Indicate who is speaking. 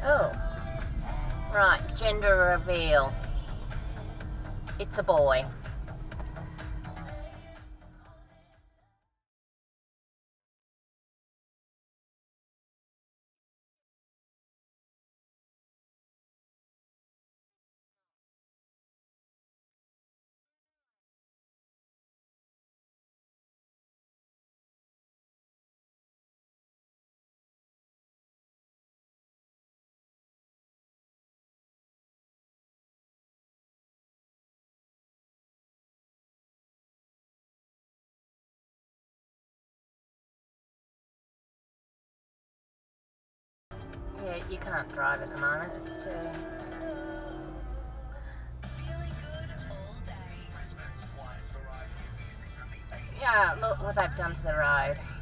Speaker 1: Oh, right, gender reveal. It's a boy. Yeah, you can't drive at the moment, it's too... Yeah, look what they've done to the road.